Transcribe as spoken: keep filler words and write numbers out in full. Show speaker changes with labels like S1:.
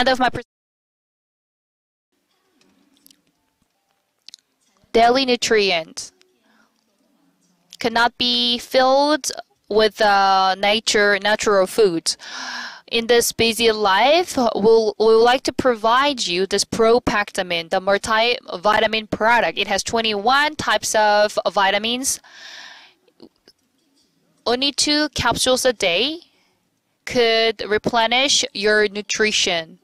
S1: End of my presentation. Daily nutrients cannot be filled with uh, nature, natural foods. In this busy life, we'll, we would like to provide you this Propactamin, the multivitamin product. It has twenty-one types of vitamins. Only two capsules a day could replenish your nutrition.